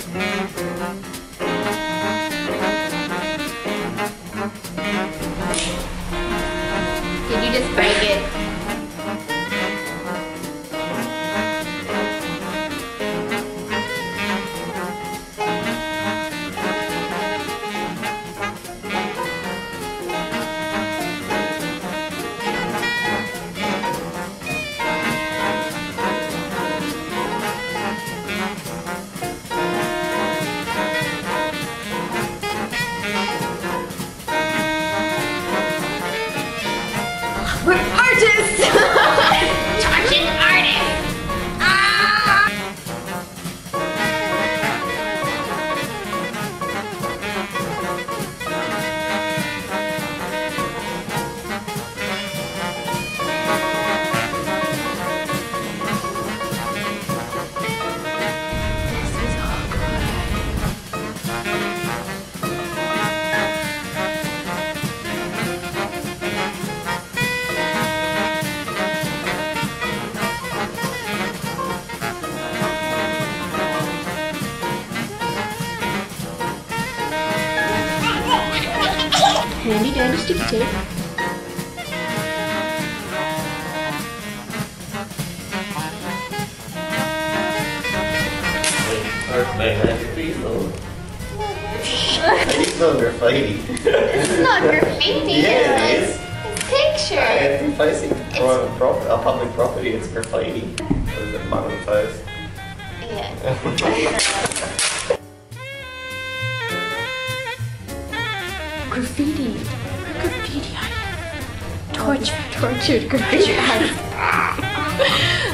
Did you just break it? We're artists! Touching artists! Ah! This is awkward. Handy dandy sticky tape. Please though. It's not graffiti. It's not graffiti, Yeah, it is. It's picture. It's facing a public property, it's graffiti. What is it, Bun Toast? Yeah. Graffiti. Graffiti. Tortured graffiti.